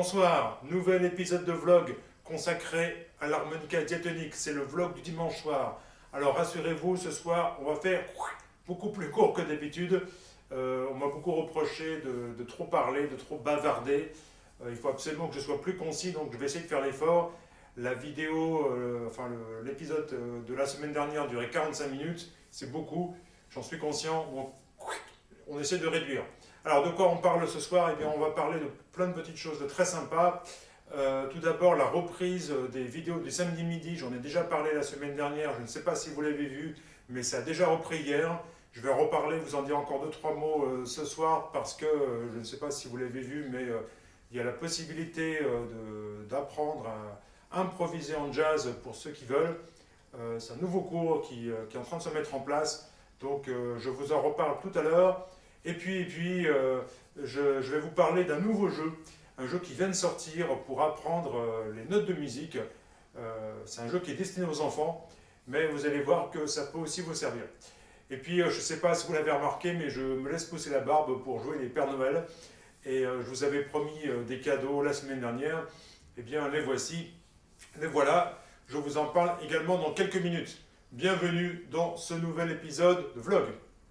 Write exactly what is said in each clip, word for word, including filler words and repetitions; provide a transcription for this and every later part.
Bonsoir, nouvel épisode de vlog consacré à l'harmonica diatonique. C'est le vlog du dimanche soir. Alors rassurez-vous, ce soir, on va faire beaucoup plus court que d'habitude. Euh, on m'a beaucoup reproché de, de trop parler, de trop bavarder. Euh, il faut absolument que je sois plus concis, donc je vais essayer de faire l'effort. La vidéo, euh, enfin l'épisode de la semaine dernière durait quarante-cinq minutes. C'est beaucoup, j'en suis conscient. Donc, on essaie de réduire. Alors, de quoi on parle ce soir? Eh bien, on va parler de plein de petites choses très sympas. Euh, tout d'abord, la reprise des vidéos du samedi midi. J'en ai déjà parlé la semaine dernière. Je ne sais pas si vous l'avez vu, mais ça a déjà repris hier. Je vais en reparler, vous en dire encore deux, trois mots euh, ce soir, parce que euh, je ne sais pas si vous l'avez vu, mais euh, il y a la possibilité euh, d'apprendre à improviser en jazz pour ceux qui veulent. Euh, C'est un nouveau cours qui, euh, qui est en train de se mettre en place. Donc, euh, je vous en reparle tout à l'heure. Et puis, et puis euh, je, je vais vous parler d'un nouveau jeu, un jeu qui vient de sortir pour apprendre euh, les notes de musique. Euh, c'est un jeu qui est destiné aux enfants, mais vous allez voir que ça peut aussi vous servir. Et puis, euh, je ne sais pas si vous l'avez remarqué, mais je me laisse pousser la barbe pour jouer les Pères Noël. Et euh, je vous avais promis euh, des cadeaux la semaine dernière. Eh bien, les voici, les voilà. Je vous en parle également dans quelques minutes. Bienvenue dans ce nouvel épisode de vlog.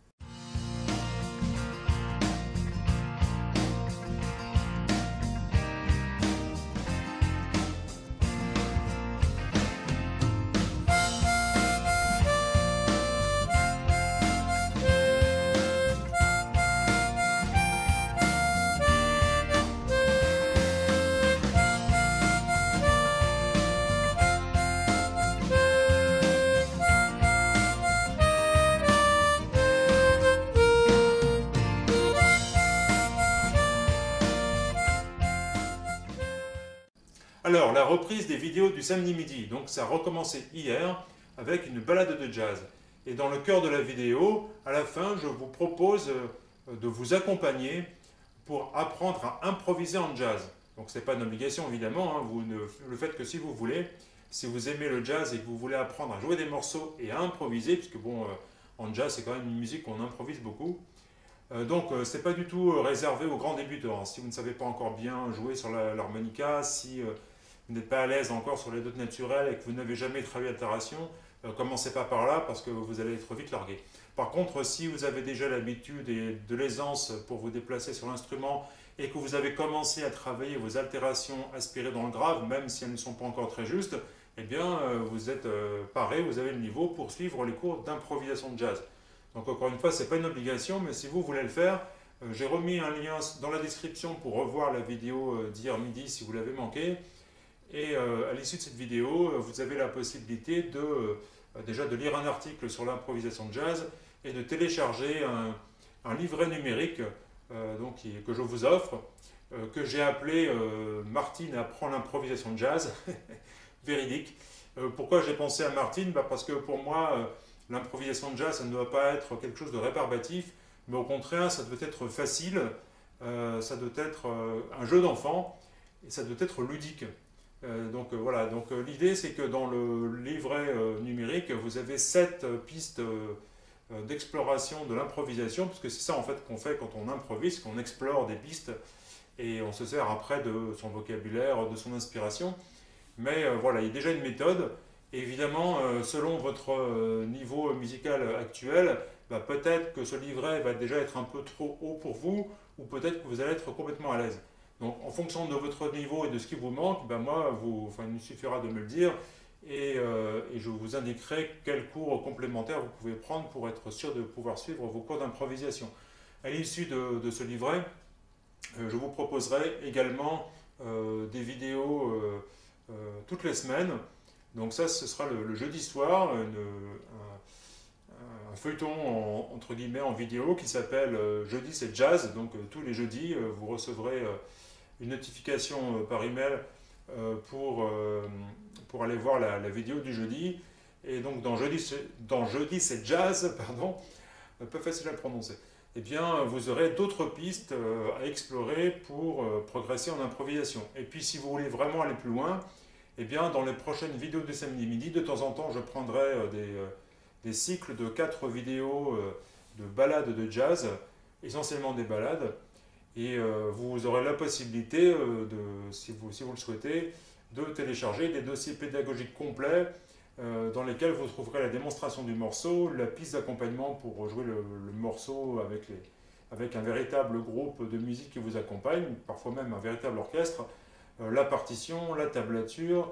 Alors, la reprise des vidéos du samedi midi, donc ça a recommencé hier avec une balade de jazz. Et dans le cœur de la vidéo, à la fin, je vous propose de vous accompagner pour apprendre à improviser en jazz. Donc ce n'est pas une obligation évidemment, hein, vous ne le faites que si vous voulez. Si vous aimez le jazz et que vous voulez apprendre à jouer des morceaux et à improviser, puisque bon, en jazz c'est quand même une musique qu'on improvise beaucoup. Euh, donc euh, ce n'est pas du tout réservé aux grands débutants. Si vous ne savez pas encore bien jouer sur l'harmonica, si euh, vous n'êtes pas à l'aise encore sur les notes naturelles et que vous n'avez jamais travaillé l'altération, euh, commencez pas par là parce que vous allez être vite largué. Par contre, si vous avez déjà l'habitude et de l'aisance pour vous déplacer sur l'instrument et que vous avez commencé à travailler vos altérations aspirées dans le grave, même si elles ne sont pas encore très justes, eh bien euh, vous êtes euh, paré, vous avez le niveau pour suivre les cours d'improvisation de jazz. Donc encore une fois, ce n'est pas une obligation, mais si vous voulez le faire, euh, j'ai remis un lien dans la description pour revoir la vidéo euh, d'hier midi si vous l'avez manqué. Et euh, à l'issue de cette vidéo, euh, vous avez la possibilité de, euh, déjà de lire un article sur l'improvisation de jazz et de télécharger un, un livret numérique euh, donc, qui, que je vous offre, euh, que j'ai appelé euh, « Martine apprend l'improvisation de jazz », véridique. Euh, pourquoi j'ai pensé à Martine? Bah parce que pour moi, euh, l'improvisation de jazz, ça ne doit pas être quelque chose de rébarbatif, mais au contraire, ça doit être facile, euh, ça doit être euh, un jeu d'enfant, et ça doit être ludique. Euh, donc euh, voilà, donc euh, l'idée c'est que dans le livret euh, numérique, vous avez sept euh, pistes euh, euh, d'exploration de l'improvisation, puisque c'est ça en fait qu'on fait quand on improvise, qu'on explore des pistes, et on se sert après de son vocabulaire, de son inspiration. Mais euh, voilà, il y a déjà une méthode, et évidemment, euh, selon votre euh, niveau musical actuel, bah, peut-être que ce livret va déjà être un peu trop haut pour vous, ou peut-être que vous allez être complètement à l'aise. Donc, en fonction de votre niveau et de ce qui vous manque, ben moi, vous, enfin, il me suffira de me le dire et, euh, et je vous indiquerai quels cours complémentaires vous pouvez prendre pour être sûr de pouvoir suivre vos cours d'improvisation. À l'issue de, de ce livret, euh, je vous proposerai également euh, des vidéos euh, euh, toutes les semaines. Donc ça, ce sera le, le jeudi soir, une, un, un feuilleton en, entre guillemets en vidéo qui s'appelle euh, Jeudi c'est jazz. Donc euh, tous les jeudis, euh, vous recevrez euh, une notification euh, par email euh, pour, euh, pour aller voir la, la vidéo du jeudi. Et donc dans Jeudi, dans Jeudi c'est jazz, pardon, pas facile à prononcer, eh bien vous aurez d'autres pistes euh, à explorer pour euh, progresser en improvisation. Et puis si vous voulez vraiment aller plus loin, eh bien dans les prochaines vidéos du samedi midi, de temps en temps je prendrai euh, des, euh, des cycles de quatre vidéos euh, de ballades de jazz, essentiellement des ballades. Et euh, vous aurez la possibilité, euh, de, si, vous, si vous le souhaitez, de télécharger des dossiers pédagogiques complets euh, dans lesquels vous trouverez la démonstration du morceau, la piste d'accompagnement pour jouer le, le morceau avec, les, avec un véritable groupe de musique qui vous accompagne, parfois même un véritable orchestre, euh, la partition, la tablature,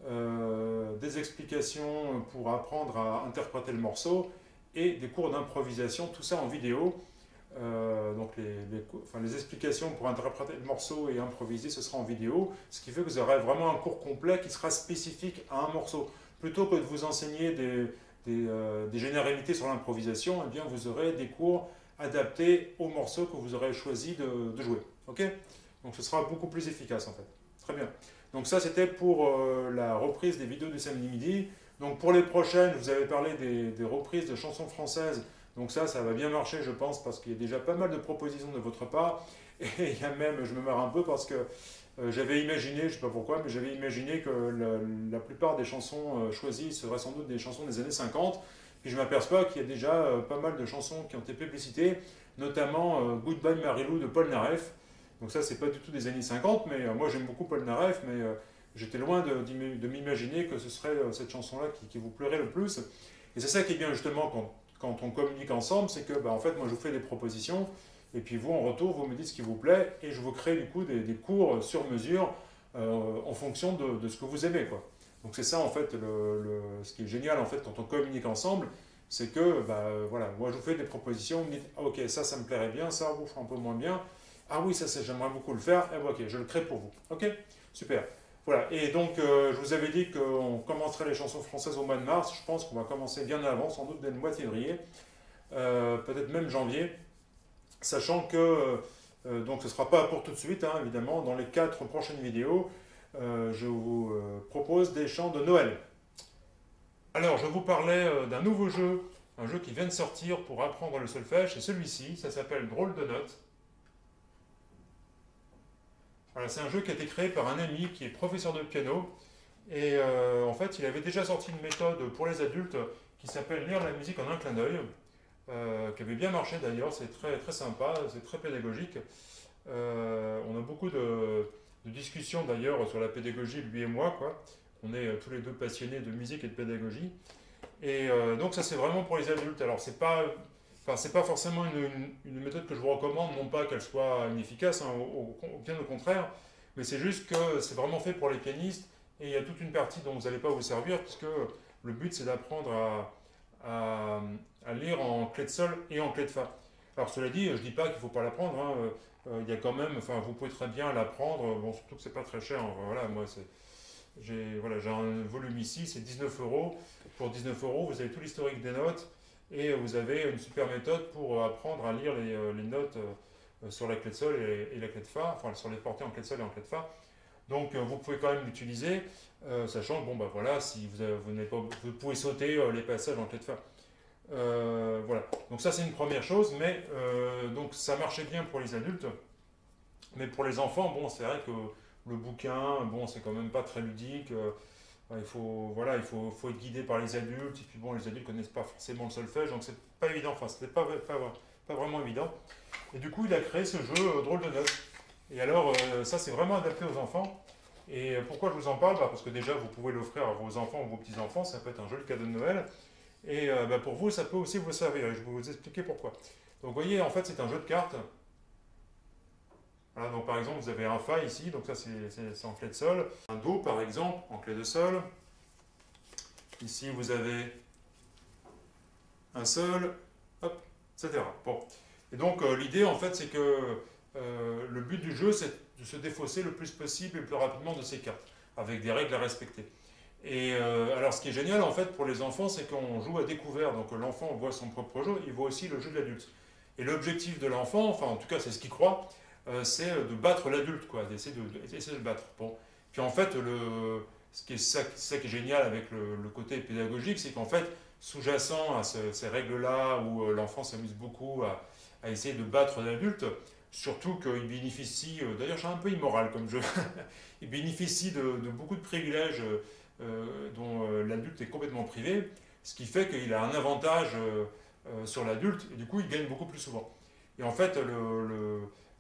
euh, des explications pour apprendre à interpréter le morceau et des cours d'improvisation, tout ça en vidéo. Euh, donc les, les, enfin, les explications pour interpréter le morceau et improviser, ce sera en vidéo, ce qui fait que vous aurez vraiment un cours complet qui sera spécifique à un morceau. Plutôt que de vous enseigner des, des, euh, des généralités sur l'improvisation, eh bien vous aurez des cours adaptés au morceau que vous aurez choisi de, de jouer. Ok? Donc ce sera beaucoup plus efficace en fait. Très bien. Donc ça c'était pour euh, la reprise des vidéos du samedi midi. Donc pour les prochaines, je vous avais parlé des, des reprises de chansons françaises. Donc ça, ça va bien marcher, je pense, parce qu'il y a déjà pas mal de propositions de votre part. Et il y a même, je me marre un peu parce que euh, j'avais imaginé, je ne sais pas pourquoi, mais j'avais imaginé que la, la plupart des chansons euh, choisies seraient sans doute des chansons des années cinquante. Puis je m'aperçois qu'il y a déjà euh, pas mal de chansons qui ont été publicitées, notamment euh, Goodbye Marilou de Paul Naref. Donc ça, c'est pas du tout des années cinquante, mais euh, moi j'aime beaucoup Paul Naref, mais euh, j'étais loin de, de m'imaginer que ce serait euh, cette chanson-là qui, qui vous plairait le plus. Et c'est ça qui est bien justement quand quand on communique ensemble, c'est que bah, en fait, moi je vous fais des propositions, et puis vous en retour, vous me dites ce qui vous plaît, et je vous crée du coup des, des cours sur mesure euh, en fonction de, de ce que vous aimez, quoi. Donc c'est ça en fait, le, le, ce qui est génial en fait quand on communique ensemble, c'est que bah, voilà, moi je vous fais des propositions, vous me dites ah, ok, ça ça me plairait bien, ça vous fera un peu moins bien, ah oui, ça, ça j'aimerais beaucoup le faire, et bah, ok, je le crée pour vous. Ok, super. Voilà, et donc euh, je vous avais dit qu'on commencerait les chansons françaises au mois de mars. Je pense qu'on va commencer bien avant, sans doute dès le mois de février, euh, peut-être même janvier, sachant que euh, donc ce ne sera pas pour tout de suite, hein, évidemment. Dans les quatre prochaines vidéos, euh, je vous euh, propose des chants de Noël. Alors, je vous parlais euh, d'un nouveau jeu, un jeu qui vient de sortir pour apprendre le solfège, c'est celui-ci, ça s'appelle Drôle de notes. Voilà, c'est un jeu qui a été créé par un ami qui est professeur de piano. Et euh, en fait, il avait déjà sorti une méthode pour les adultes qui s'appelle lire la musique en un clin d'œil, euh, qui avait bien marché d'ailleurs. C'est très, très sympa, c'est très pédagogique. Euh, on a beaucoup de, de discussions d'ailleurs sur la pédagogie, lui et moi, quoi. On est tous les deux passionnés de musique et de pédagogie. Et euh, donc, ça, c'est vraiment pour les adultes. Alors, c'est pas. Enfin, c'est pas forcément une, une, une méthode que je vous recommande, non pas qu'elle soit inefficace, hein, au, au, bien au contraire, mais c'est juste que c'est vraiment fait pour les pianistes et il y a toute une partie dont vous n'allez pas vous servir, puisque le but c'est d'apprendre à, à, à lire en clé de sol et en clé de fa. Alors cela dit, je ne dis pas qu'il ne faut pas l'apprendre, hein, euh, il y a quand même, enfin vous pouvez très bien l'apprendre, bon, surtout que c'est pas très cher, hein, voilà, moi c'est. J'ai voilà, j'ai un volume ici, c'est dix-neuf euros. Pour dix-neuf euros, vous avez tout l'historique des notes. Et vous avez une super méthode pour apprendre à lire les, les notes sur la clé de sol et, et la clé de fa, enfin sur les portées en clé de sol et en clé de fa. Donc vous pouvez quand même l'utiliser, euh, sachant que bon bah voilà, si vous, avez, vous, pas, vous pouvez sauter les passages en clé de fa. Euh, voilà. Donc ça c'est une première chose, mais euh, donc ça marchait bien pour les adultes, mais pour les enfants, bon c'est vrai que le bouquin, bon c'est quand même pas très ludique. Euh, Il faut, voilà, il faut, faut être guidé par les adultes, et puis bon, les adultes ne connaissent pas forcément le solfège, donc c'est pas évident, enfin, c'était pas, pas, pas vraiment évident. Et du coup, il a créé ce jeu euh, Drôle de notes. Et alors, euh, ça, c'est vraiment adapté aux enfants. Et pourquoi je vous en parle? Bah, parce que déjà, vous pouvez l'offrir à vos enfants ou vos petits-enfants, ça peut être un joli cadeau de Noël. Et euh, bah, pour vous, ça peut aussi vous servir, et je vais vous expliquer pourquoi. Donc, vous voyez, en fait, c'est un jeu de cartes. Voilà, donc par exemple, vous avez un Fa ici, donc ça c'est en clé de sol. Un Do par exemple, en clé de sol. Ici vous avez un Sol, hop, et cetera. Bon. Et donc euh, l'idée en fait c'est que euh, le but du jeu c'est de se défausser le plus possible et le plus rapidement de ces cartes, avec des règles à respecter. Et euh, alors ce qui est génial en fait pour les enfants c'est qu'on joue à découvert, donc l'enfant voit son propre jeu, il voit aussi le jeu de l'adulte. Et l'objectif de l'enfant, enfin en tout cas c'est ce qu'il croit, Euh, c'est de battre l'adulte, quoi, d'essayer de, de, de le battre. Bon. Puis en fait, le, ce qui est ça, ça qui est génial avec le, le côté pédagogique, c'est qu'en fait, sous-jacent à ce, ces règles-là, où euh, l'enfant s'amuse beaucoup à, à essayer de battre l'adulte, surtout qu'il bénéficie, euh, d'ailleurs c'est un peu immoral comme jeu, il bénéficie de, de beaucoup de privilèges euh, dont euh, l'adulte est complètement privé, ce qui fait qu'il a un avantage euh, euh, sur l'adulte, et du coup il gagne beaucoup plus souvent. Et en fait, le, le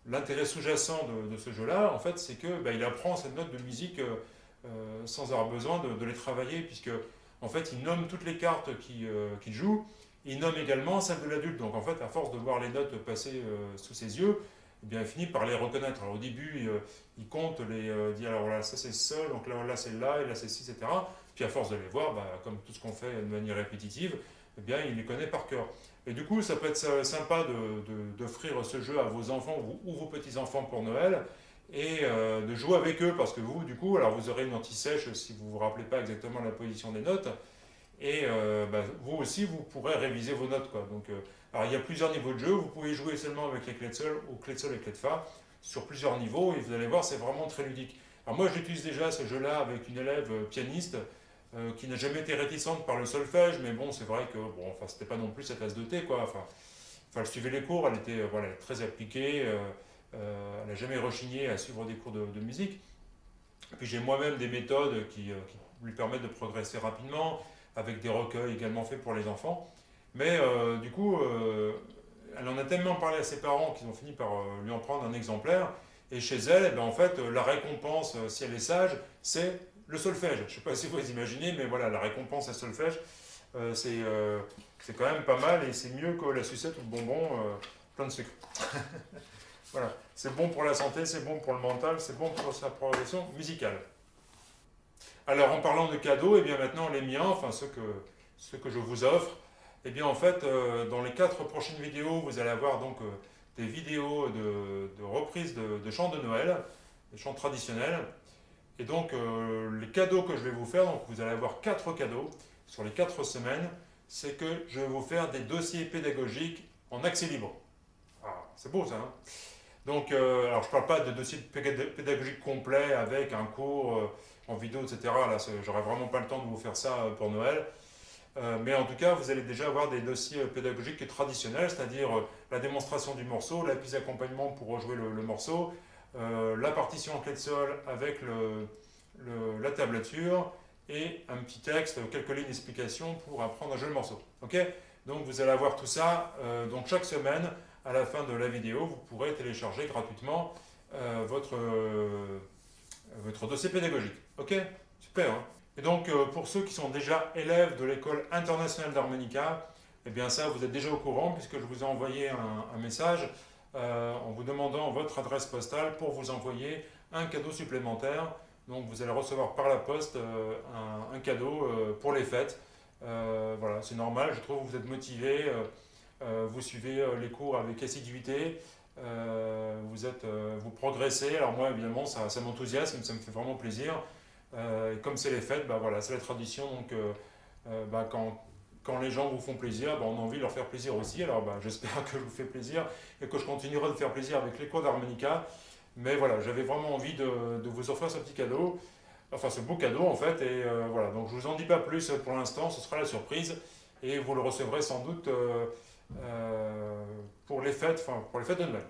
l'intérêt sous-jacent de, de ce jeu-là, en fait, c'est que bah, il apprend cette note de musique euh, euh, sans avoir besoin de, de les travailler, puisque en fait, il nomme toutes les cartes qu'il euh, qu'il joue. Il nomme également celles de l'adulte. Donc en fait, à force de voir les notes passer euh, sous ses yeux, eh bien, il finit par les reconnaître. Alors au début, il, euh, il compte, les, euh, dit alors là, ça c'est seul, donc là, là c'est là, et là c'est ci, et cetera. Puis à force de les voir, bah, comme tout ce qu'on fait de manière répétitive, eh bien, il les connaît par cœur. Et du coup, ça peut être sympa d'offrir de, de, ce jeu à vos enfants ou, ou vos petits-enfants pour Noël et euh, de jouer avec eux parce que vous, du coup, alors vous aurez une anti-sèche si vous ne vous rappelez pas exactement la position des notes. Et euh, bah, vous aussi, vous pourrez réviser vos notes, quoi. Donc, euh, alors, il y a plusieurs niveaux de jeu. Vous pouvez jouer seulement avec les clés de sol ou clés de sol et clés de fa sur plusieurs niveaux. Et vous allez voir, c'est vraiment très ludique. Alors moi, j'utilise déjà ce jeu-là avec une élève pianiste euh, qui n'a jamais été réticente par le solfège. Mais bon, c'est vrai que bon, enfin, c'était pas non plus sa tasse de thé, quoi. Enfin, enfin elle suivait les cours. Elle était euh, voilà, très appliquée. Euh, euh, elle n'a jamais rechigné à suivre des cours de, de musique. Et puis j'ai moi-même des méthodes qui, euh, qui lui permettent de progresser rapidement, avec des recueils également faits pour les enfants. Mais euh, du coup, euh, elle en a tellement parlé à ses parents qu'ils ont fini par euh, lui en prendre un exemplaire. Et chez elle, eh bien, en fait, la récompense, euh, si elle est sage, c'est le solfège. Je ne sais pas si vous imaginez, mais voilà, la récompense à solfège, euh, c'est euh, c'est quand même pas mal et c'est mieux que la sucette ou le bonbon euh, plein de sucre. Voilà, c'est bon pour la santé, c'est bon pour le mental, c'est bon pour sa progression musicale. Alors en parlant de cadeaux, et eh bien maintenant les miens, enfin ceux que, ceux que je vous offre, et eh bien en fait euh, dans les quatre prochaines vidéos, vous allez avoir donc euh, des vidéos de, de reprises de, de chants de Noël, des chants traditionnels. Et donc euh, les cadeaux que je vais vous faire, donc vous allez avoir quatre cadeaux sur les quatre semaines, c'est que je vais vous faire des dossiers pédagogiques en accès libre. Ah, c'est beau ça, hein? Donc, euh, alors je ne parle pas de dossier pédagogique complet avec un cours euh, en vidéo, et cetera. Là, j'aurais vraiment pas le temps de vous faire ça euh, pour Noël. Euh, mais en tout cas, vous allez déjà avoir des dossiers pédagogiques traditionnels, c'est-à-dire euh, la démonstration du morceau, la piste d'accompagnement pour rejouer le, le morceau, euh, la partition en clé de sol avec le, le, la tablature et un petit texte, quelques lignes d'explication pour apprendre à jouer le morceau. Ok? Donc vous allez avoir tout ça. Euh, donc chaque semaine, à la fin de la vidéo, vous pourrez télécharger gratuitement euh, votre, euh, votre dossier pédagogique. Ok? Super, hein? Et donc, euh, pour ceux qui sont déjà élèves de l'école internationale d'harmonica, eh bien ça, vous êtes déjà au courant puisque je vous ai envoyé un, un message euh, en vous demandant votre adresse postale pour vous envoyer un cadeau supplémentaire. Donc, vous allez recevoir par la poste euh, un, un cadeau euh, pour les fêtes. Euh, voilà, c'est normal, je trouve que vous êtes motivés. Euh, Euh, vous suivez euh, les cours avec assiduité, euh, vous, êtes, euh, vous progressez. Alors moi, évidemment, ça, ça m'enthousiasme, ça me fait vraiment plaisir. Euh, et comme c'est les fêtes, bah, voilà, c'est la tradition. Donc, euh, euh, bah, quand, quand les gens vous font plaisir, bah, on a envie de leur faire plaisir aussi. Alors, bah, j'espère que je vous fais plaisir et que je continuerai de faire plaisir avec les cours d'harmonica. Mais voilà, j'avais vraiment envie de, de vous offrir ce petit cadeau, enfin ce beau cadeau en fait. Et euh, voilà, donc je ne vous en dis pas plus pour l'instant, ce sera la surprise. Et vous le recevrez sans doute euh, euh, pour les fêtes, enfin pour les fêtes de Noël.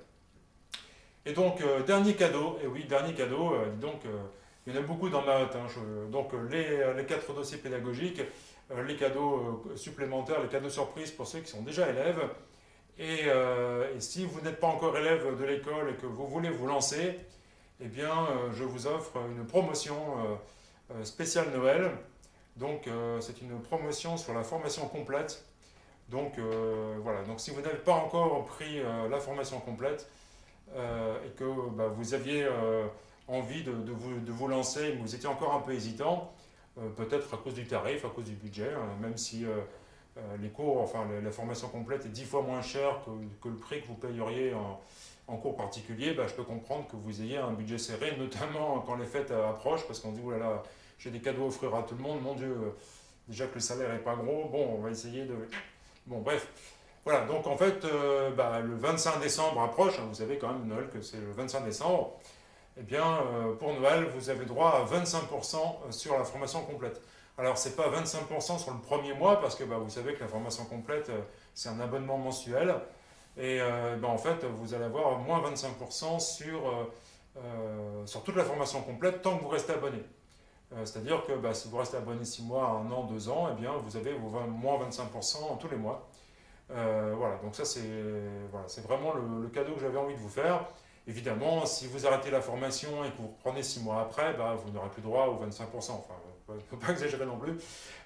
Et donc, euh, dernier cadeau, et oui, dernier cadeau, euh, donc euh, il y en a beaucoup dans ma hotte. Hein, je, donc les, les quatre dossiers pédagogiques, euh, les cadeaux euh, supplémentaires, les cadeaux surprises pour ceux qui sont déjà élèves. Et, euh, et si vous n'êtes pas encore élève de l'école et que vous voulez vous lancer, eh bien, euh, je vous offre une promotion euh, spéciale Noël. Donc, euh, c'est une promotion sur la formation complète. Donc, euh, voilà. Donc, si vous n'avez pas encore pris euh, la formation complète euh, et que bah, vous aviez euh, envie de, de, vous, de vous lancer, mais vous étiez encore un peu hésitant, euh, peut-être à cause du tarif, à cause du budget, hein, même si euh, euh, les cours, enfin, la, la formation complète est dix fois moins chère que, que le prix que vous payeriez en, en cours particulier, bah, je peux comprendre que vous ayez un budget serré, notamment quand les fêtes approchent, parce qu'on dit, oh là là, j'ai des cadeaux à offrir à tout le monde, mon Dieu, déjà que le salaire n'est pas gros, bon, on va essayer de... Bon, bref, voilà, donc en fait, euh, bah, le vingt-cinq décembre approche, hein, vous savez quand même Noël que c'est le vingt-cinq décembre, eh bien, euh, pour Noël, vous avez droit à vingt-cinq pour cent sur la formation complète. Alors, ce n'est pas vingt-cinq pour cent sur le premier mois, parce que bah, vous savez que la formation complète, euh, c'est un abonnement mensuel, et euh, bah, en fait, vous allez avoir moins vingt-cinq pour cent sur, euh, euh, sur toute la formation complète tant que vous restez abonné. Euh, C'est-à-dire que bah, si vous restez abonné six mois, un an, deux ans, eh bien, vous avez vos vingt, moins vingt-cinq pour cent tous les mois. Euh, voilà, donc ça c'est voilà, c'est vraiment le, le cadeau que j'avais envie de vous faire. Évidemment, si vous arrêtez la formation et que vous reprenez six mois après, bah, vous n'aurez plus droit aux vingt-cinq pour cent. Enfin, il ne faut pas exagérer non plus.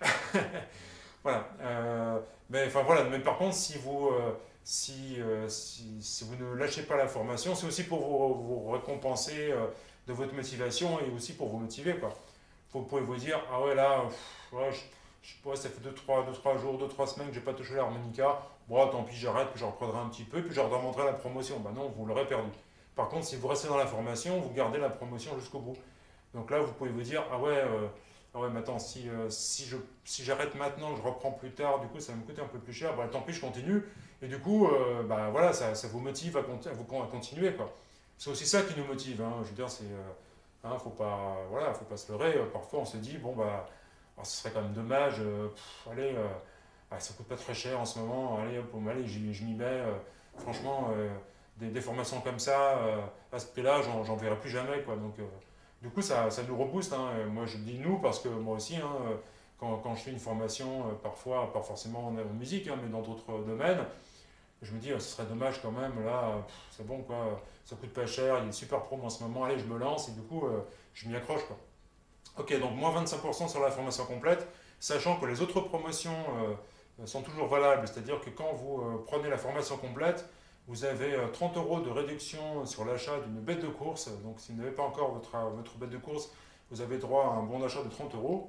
Voilà. Euh, mais, enfin, voilà. Mais par contre, si vous, euh, si, euh, si, si vous ne lâchez pas la formation, c'est aussi pour vous, vous récompenser euh, de votre motivation et aussi pour vous motiver, quoi. Vous pouvez vous dire, ah ouais, là, pff, ouais, je, je sais pas, ça fait deux trois jours, deux trois semaines que j'ai pas touché l'harmonica. Bon, tant pis, j'arrête, puis je reprendrai un petit peu, puis je redemanderai la promotion. Ben non, vous l'aurez perdu. Par contre, si vous restez dans la formation, vous gardez la promotion jusqu'au bout. Donc là, vous pouvez vous dire, ah ouais, euh, ah ouais, mais attends, si, euh, si je, si j'arrête maintenant, que je reprends plus tard, du coup, ça va me coûter un peu plus cher, bah tant pis, je continue. Et du coup, euh, bah voilà, ça, ça vous motive à, conti- à vous à continuer, quoi. C'est aussi ça qui nous motive, hein. Je veux dire, c'est, euh, hein, faut pas, voilà, faut pas se leurrer. Parfois, on se dit, bon bah, alors, ce serait quand même dommage. Euh, pff, allez, euh, ah, ça coûte pas très cher en ce moment. Allez, hop, allez, j'y- je m'y mets. Euh, franchement, euh, des, des formations comme ça, euh, à ce prix-là, j'en j'en verrai plus jamais, quoi. Donc, euh, du coup, ça, ça nous rebooste, hein. Et moi, je dis nous parce que moi aussi, hein, euh, quand, quand je fais une formation, euh, parfois, pas forcément en, en musique, hein, mais dans d'autres domaines, je me dis, euh, ce serait dommage quand même, là, pff, c'est bon, quoi. Ça coûte pas cher, il y a une super promo en ce moment. Allez, je me lance et du coup, euh, je m'y accroche, quoi. Ok, donc moins vingt-cinq pour cent sur la formation complète, sachant que les autres promotions euh, sont toujours valables, c'est-à-dire que quand vous euh, prenez la formation complète, vous avez euh, trente euros de réduction sur l'achat d'une bête de course. Donc si vous n'avez pas encore votre, votre bête de course, vous avez droit à un bon d'achat de trente euros.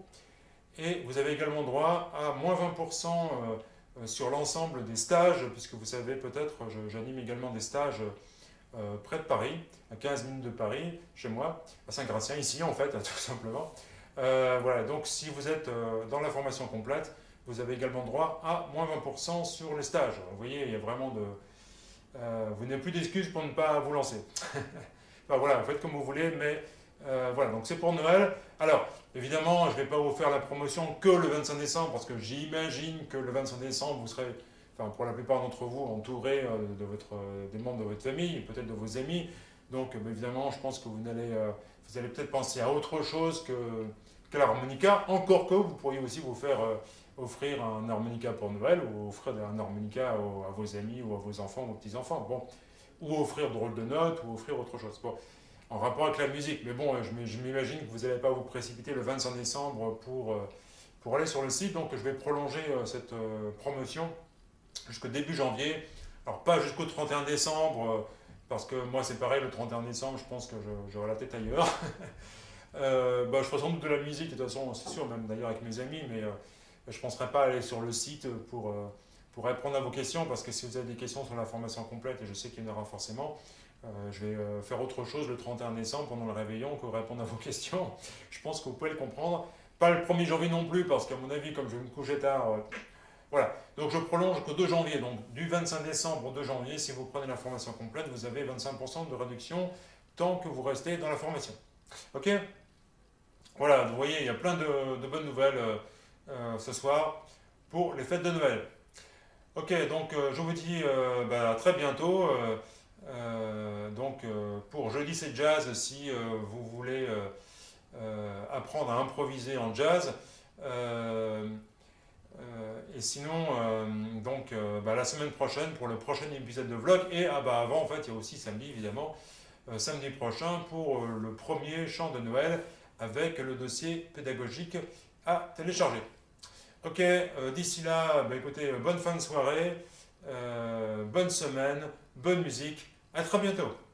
Et vous avez également droit à moins vingt pour cent euh, sur l'ensemble des stages, puisque vous savez peut-être, j'anime également des stages euh, près de Paris, à quinze minutes de Paris, chez moi, à Saint-Gratien, ici en fait, tout simplement. Euh, voilà, donc si vous êtes euh, dans la formation complète, vous avez également droit à moins vingt pour cent sur les stages. Vous voyez, il y a vraiment de... Euh, vous n'avez plus d'excuses pour ne pas vous lancer. Enfin voilà, faites comme vous voulez, mais euh, voilà, donc c'est pour Noël. Alors, évidemment, je ne vais pas vous faire la promotion que le vingt-cinq décembre, parce que j'imagine que le vingt-cinq décembre, vous serez, enfin pour la plupart d'entre vous, entouré euh, de votre, euh, des membres de votre famille, peut-être de vos amis. Donc, euh, évidemment, je pense que vous allez, euh, vous allez peut-être penser à autre chose que, que l'harmonica, encore que vous pourriez aussi vous faire euh, offrir un harmonica pour Noël, ou offrir un harmonica au- à vos amis, ou à vos enfants, ou aux petits-enfants. Bon, ou offrir de rôle de notes, ou offrir autre chose. Bon, en rapport avec la musique. Mais bon, je m- je m'imagine que vous n'allez pas vous précipiter le vingt-cinq décembre pour, euh, pour aller sur le site. Donc je vais prolonger euh, cette euh, promotion jusqu'au début janvier. Alors pas jusqu'au trente et un décembre, euh, parce que moi c'est pareil, le trente et un décembre, je pense que je- j'aurai la tête ailleurs. Euh, bah, je ferai sans doute de la musique, de toute façon, c'est sûr, même d'ailleurs avec mes amis, mais euh, je ne penserai pas aller sur le site pour, euh, pour répondre à vos questions, parce que si vous avez des questions sur la formation complète, et je sais qu'il y en aura forcément, euh, je vais euh, faire autre chose le trente et un décembre pendant le réveillon que répondre à vos questions. Je pense que vous pouvez le comprendre. Pas le premier janvier non plus, parce qu'à mon avis, comme je vais me coucher tard, euh, voilà. Donc je prolonge qu'au deux janvier. Donc du vingt-cinq décembre au deux janvier, si vous prenez la formation complète, vous avez vingt-cinq pour cent de réduction tant que vous restez dans la formation. Ok? Voilà, vous voyez, il y a plein de, de bonnes nouvelles euh, euh, ce soir pour les fêtes de Noël. Ok, donc euh, je vous dis euh, bah, à très bientôt. Euh, euh, donc euh, pour Jeudi c'est Jazz, si euh, vous voulez euh, euh, apprendre à improviser en jazz. Euh, euh, et sinon, euh, donc euh, bah, la semaine prochaine pour le prochain épisode de vlog. Et ah, bah, avant, en fait, il y a aussi samedi évidemment, euh, samedi prochain pour euh, le premier chant de Noël avec le dossier pédagogique à télécharger. Ok, euh, d'ici là, bah, écoutez, bonne fin de soirée, euh, bonne semaine, bonne musique, à très bientôt.